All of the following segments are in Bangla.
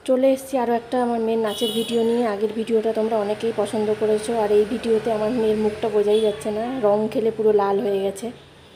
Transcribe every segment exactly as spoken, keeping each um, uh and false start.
চলে এসেছি আরও একটা আমার মেয়ের নাচের ভিডিও নিয়ে। আগের ভিডিওটা তোমরা অনেকেই পছন্দ করেছো, আর এই ভিডিওতে আমার মেয়ের মুখটা বোঝাই যাচ্ছে না, রং খেলে পুরো লাল হয়ে গেছে।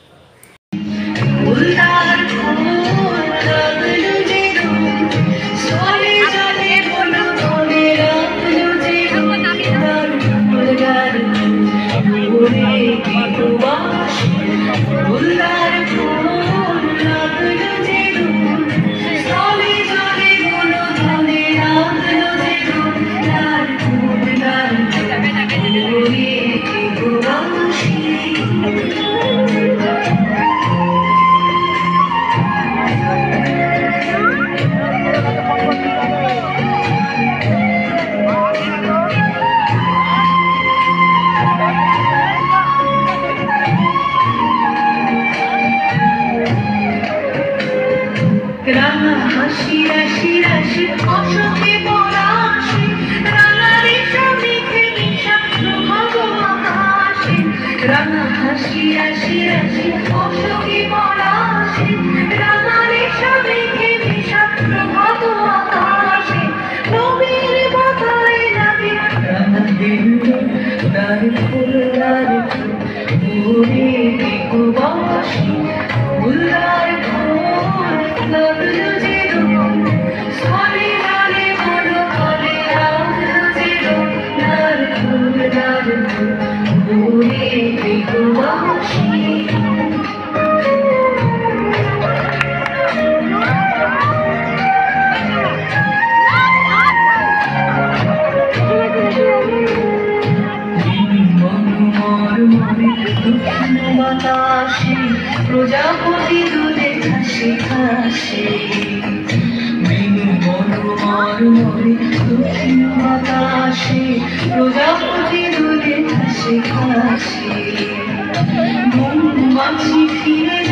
রাঙা হাসি রাশি রাশি অশোকে পলাশি রাঙা রেশা মেঘে মিশা প্রভাত আকাশে রাঙা হাসি রাশি রাশি অশোকে পলাশি রাঙা রেশা মেঘে মিশা প্রভাত আকাশে নবীর মাথায় লাগে রাঙা দিল দার ফুল দার ফুলে দিগবাসী ফুলার ফুল লাগলো যে রূপ সরে লালে বড় করে লাগলো যে রূপ দার ফুল দার ফুলে দিগবাসী বাতাসে প্রজাপতি দুধে ঘাসে ঘাসে মৃদু মনোমর মরে দক্ষিণ বাতাসে প্রজাপতি দুধে ঘাসে ঘাসে মৌমাছি ফিরে